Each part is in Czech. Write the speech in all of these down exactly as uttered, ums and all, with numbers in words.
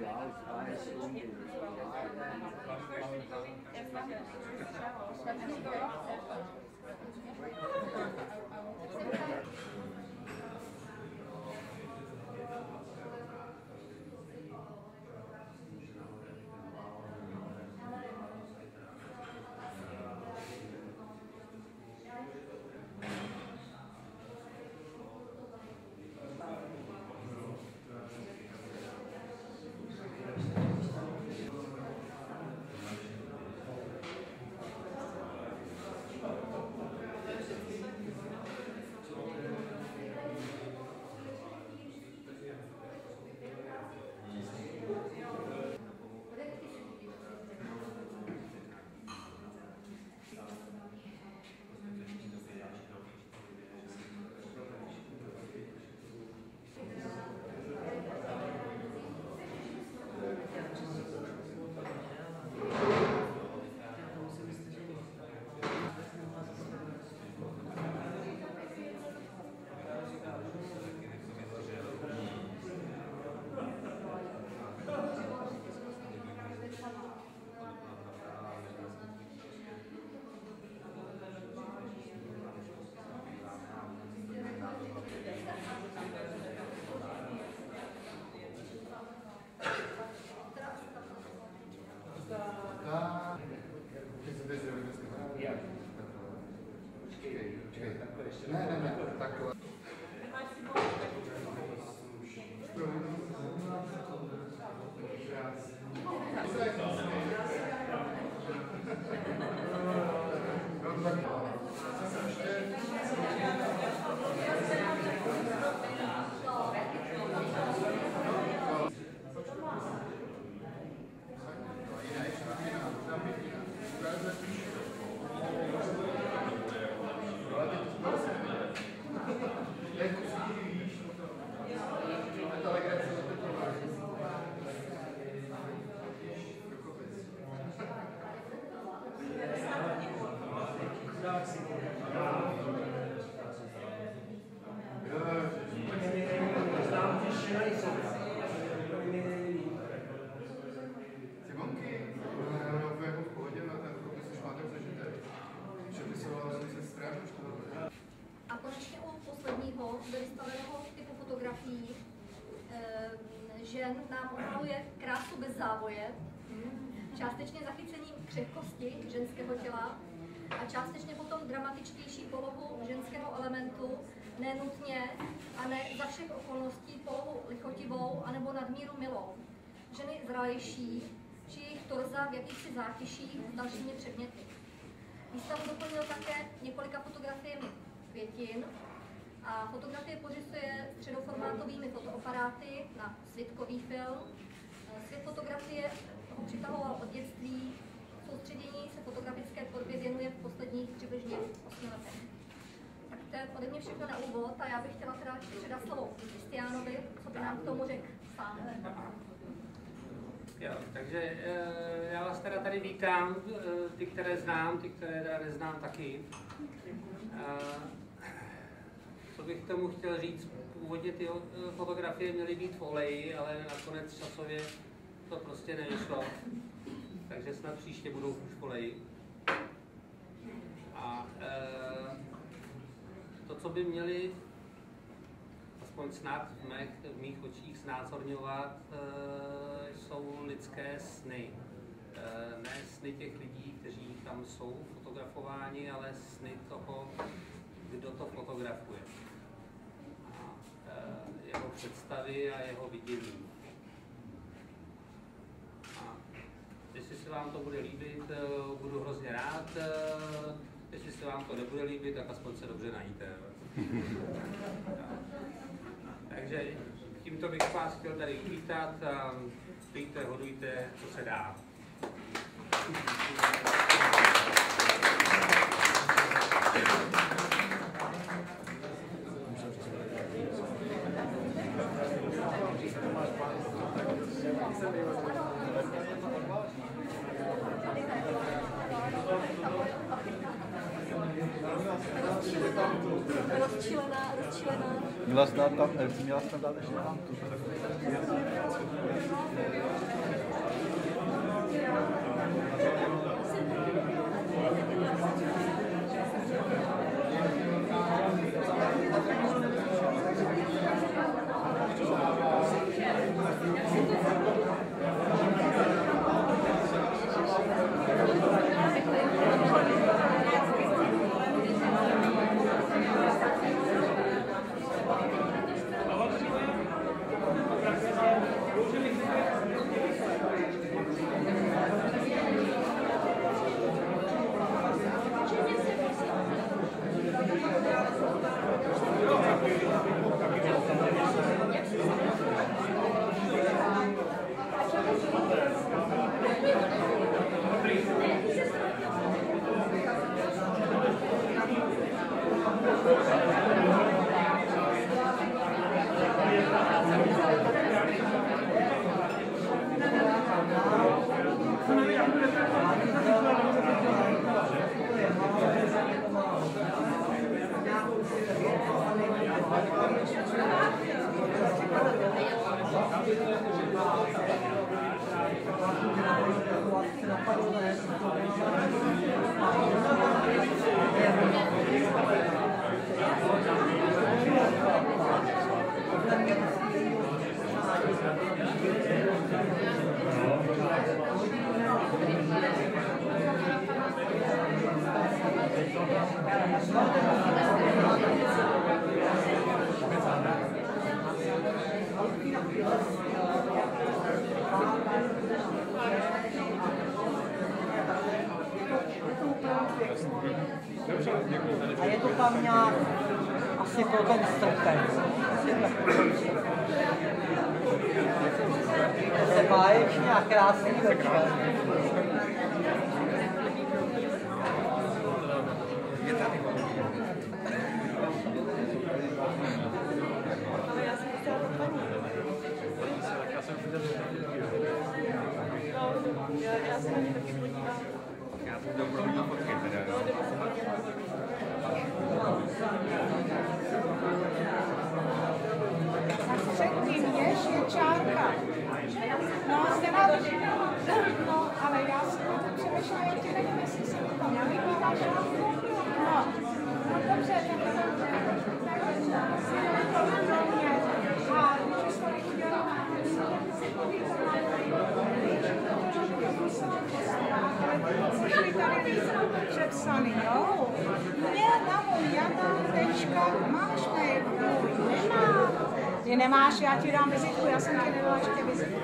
Ne, ne, ne, takhle. A konečně u posledního vystaveného typu fotografií žen nám odhaluje krásu bez závoje, částečně zachycením křehkosti ženského těla a částečně potom dramatičtější polohu ženského elementu, nenutně a ne za všech okolností polohu lichotivou anebo nadmíru milou. Ženy zralejší, či jejich torza v jakýchsi zátiších s dalšími předměty. Výstavu doplnil také několika fotografiemi květin a fotografie pořizuje středoformátovými fotoaparáty na svitkový film. Svět fotografie ho přitahoval od dětství, soustředění se fotografické tvorbě věnuje v posledních přibližně osmi letech. Tak to je ode mě všechno na úvod a já bych chtěla teda předat slovo Kristiánovi, co by nám k tomu řekl sám. Jo, takže já vás teda tady vítám, ty, které znám, ty, které teda neznám taky. Co bych k tomu chtěl říct, původně ty fotografie měly být v oleji, ale nakonec časově to prostě nevyšlo. Takže snad příště budou už v oleji. A to, co by měli aspoň snad v mých, v mých očích znázorňovat, jsou lidské sny. Ne sny těch lidí, kteří tam jsou fotografováni, ale sny toho, kdo to fotografuje. A jeho představy a jeho vidění. A jestli se vám to bude líbit, budu hrozně rád. Jestli se vám to nebude líbit, tak aspoň se dobře najíte. Takže tímto bych vás chtěl tady uvítat. Pijte, hodujte, co se dá. Thank you. rozčilená, rozčilená. Měla jsi dát tam, měla jsi tam dát ještě fantu. A je to tam nějak asi pro ten srpen. To se báječně a krásný večer. Já se na ně taky podívám. Já to dobrou na fotky teda. Předtím jež je čárka. No, jste na no, ale já jsem na to přemýšlela, jak ti nevím, jestli jsem to tam nevybívala šálku. No, no dobře, tak to a když jsme udělali, museli tady být přepsaný, jo? Mě na můj Jana, tečka, máš mail, nemá. Ty nemáš, já ti dám vizitku, já jsem ti nedala ještě vizitku.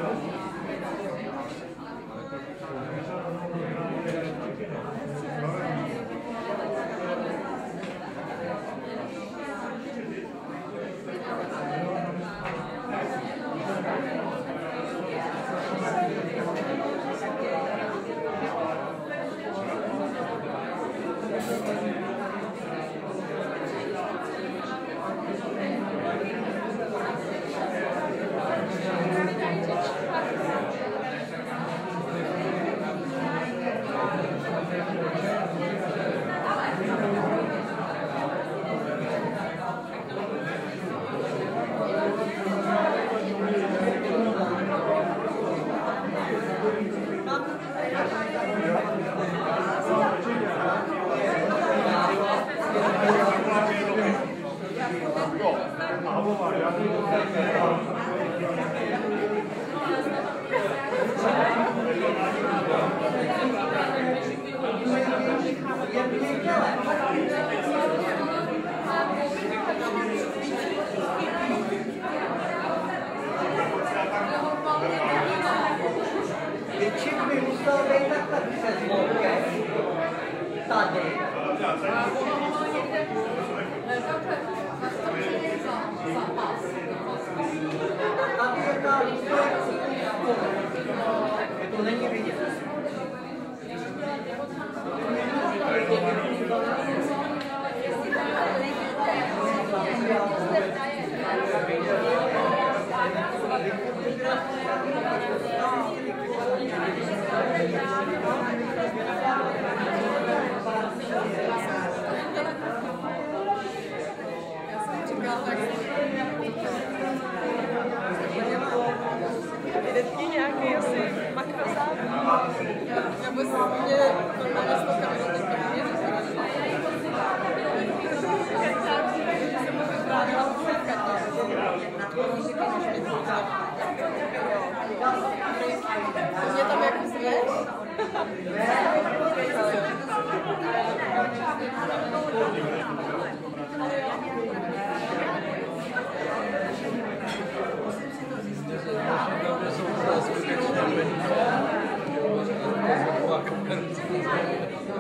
Většin by musel být takhle přes loket, tady. Tady je ta to není vidět. Mě tam jako zveš?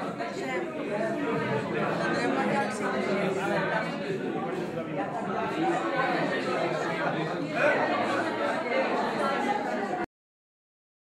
Takže